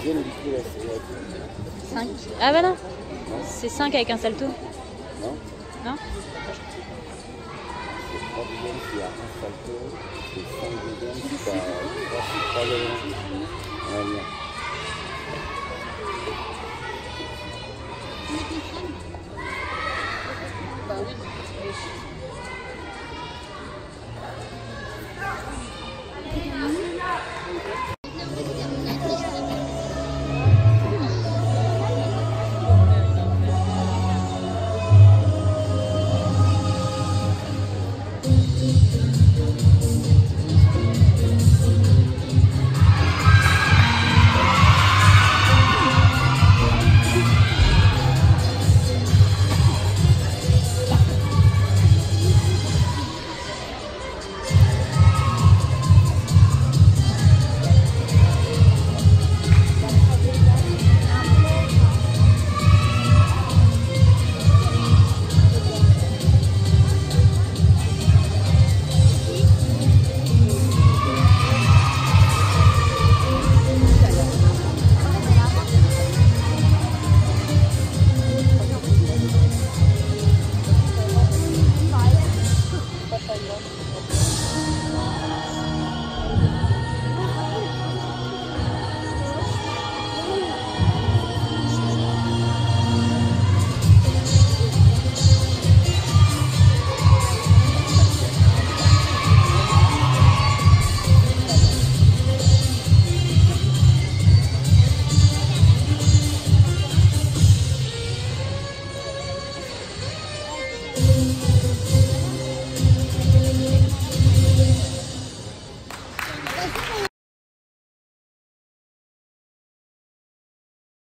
dixième du coup, là, c'est 5. Ah bah non. C'est 5 avec un salto. non, Non? c'est 3 dixièmes s'il y a un salto, c'est 5 dixièmes si t'as 3 éléments. Ouais, bien.